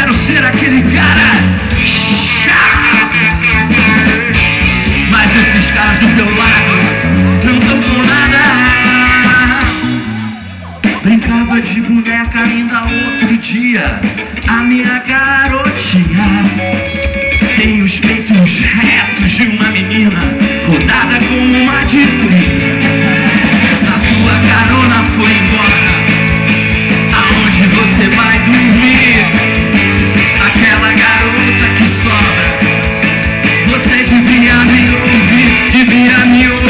quero ser aquele cara chato. Mas esses caras do teu lado não tão com nada. Brincava de boneca ainda outro dia. A minha garotinha tem os peitos retos de uma menina rodada como uma de 30. A tua carona foi embora. Aonde você vai dormir? Aquela garota que sobra. Você devia me ouvir, devia me ouvir.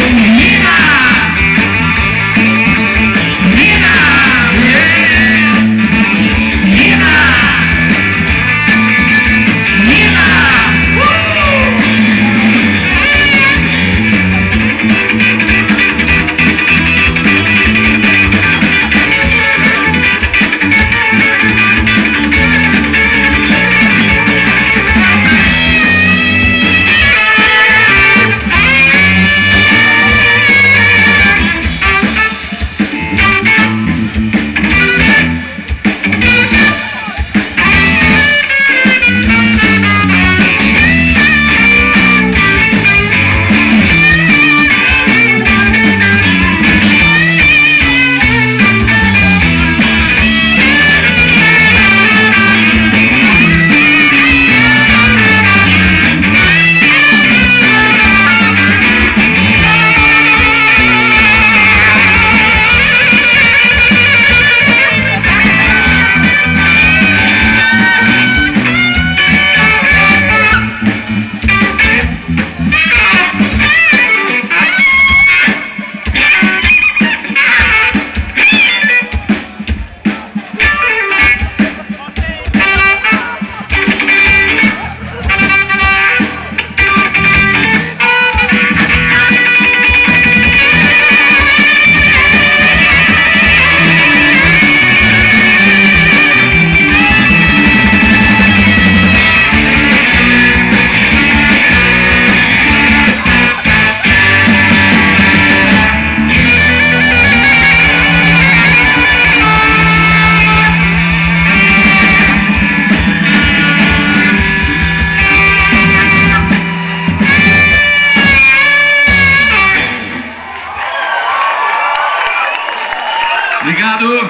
Obrigado.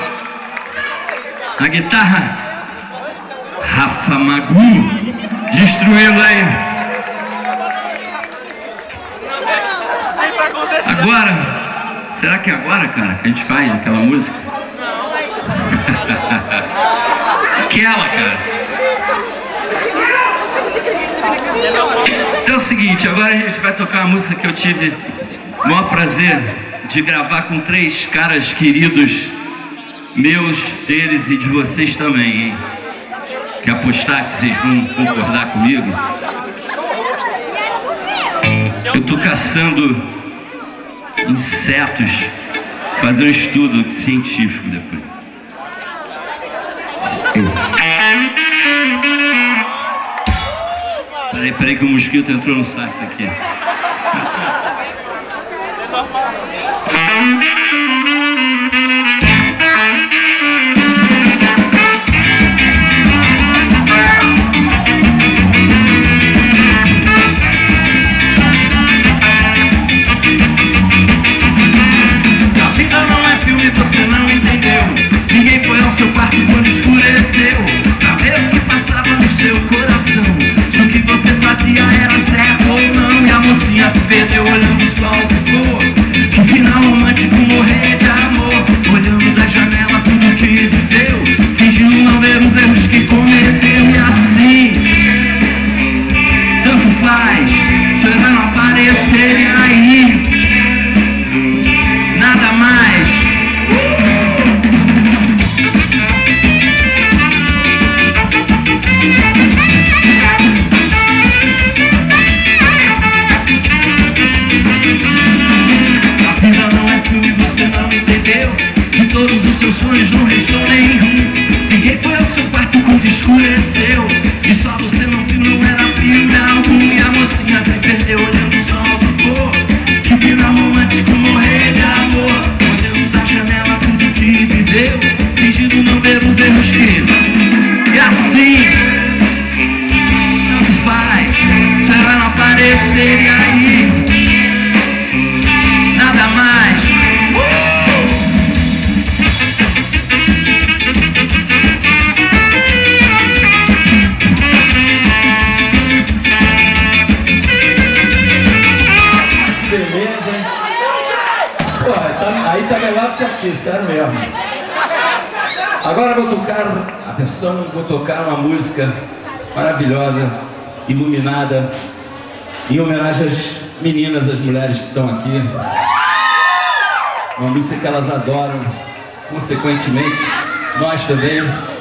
Na guitarra, Rafa Magu, destruindo aí. Agora, será que é agora, cara, que a gente faz aquela música? Aquela, cara. Então é o seguinte, agora a gente vai tocar uma música que eu tive o maior prazer de gravar com 3 caras queridos meus, deles e de vocês também, hein? Que apostar que vocês vão concordar comigo. Eu tô caçando insetos, fazer um estudo científico depois. Peraí que o mosquito entrou no sax aqui. Você não entendeu. Ninguém foi ao seu quarto quando escureceu pra ver o que passava no seu coração. Se o que você fazia era certo ou não. E a mocinha se perdeu olhando o sol, ficou. Que final romântico, morrer de amor. Olhando da janela tudo que viveu, fingindo não ver os erros que cometeu. E assim, tanto faz, seu herói não aparecer. E aí, nada mais. Você não entendeu. De todos os seus sonhos não restou nenhum. Ninguém foi ao seu quarto quando escureceu. E só você não viu, não era filme algum. E a mocinha se perdeu olhando o sol se pôr. Que final romântico, morrer de amor. Olhando da janela tudo que viveu, fingindo não ver os erros que. E assim Atenção, vou tocar uma música maravilhosa, iluminada, em homenagem às meninas, às mulheres que estão aqui. Uma música que elas adoram, consequentemente, nós também,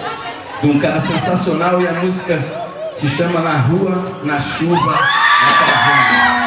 de um cara sensacional, e a música se chama Na Rua, na Chuva, na Fazenda.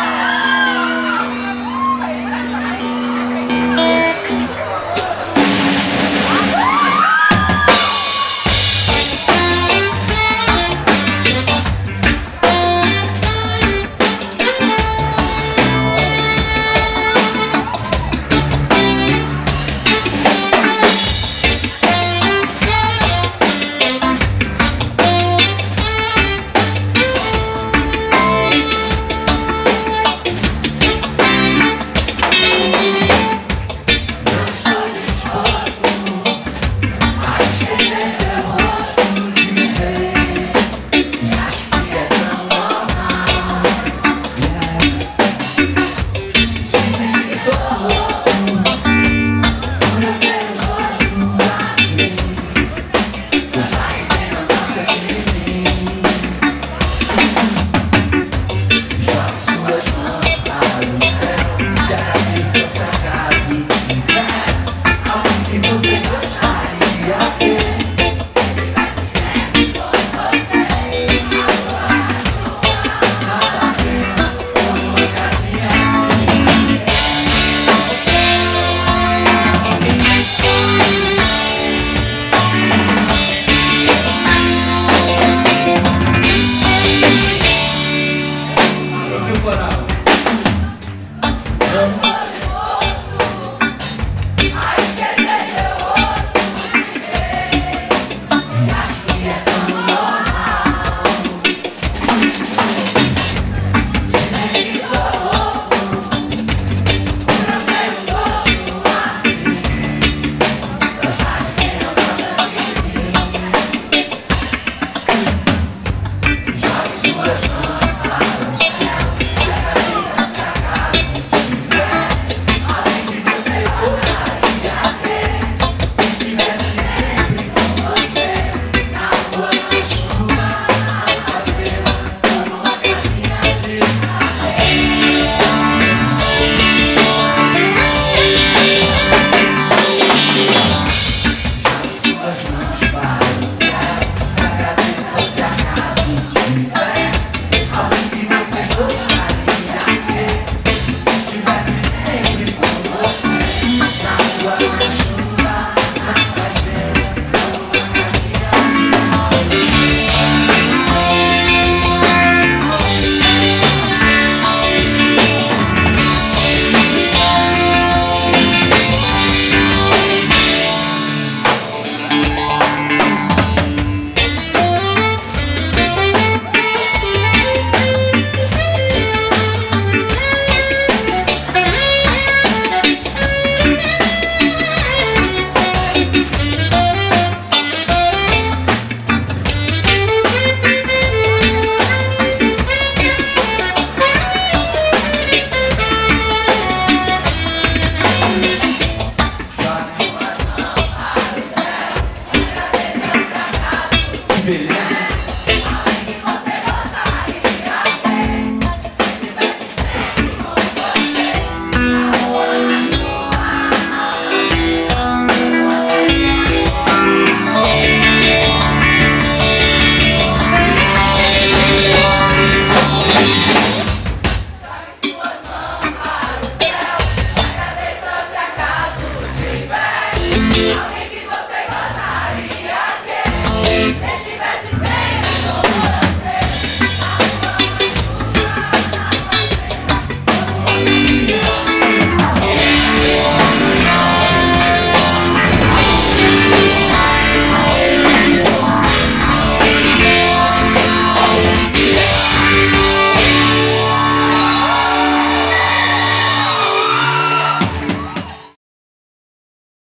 beleza.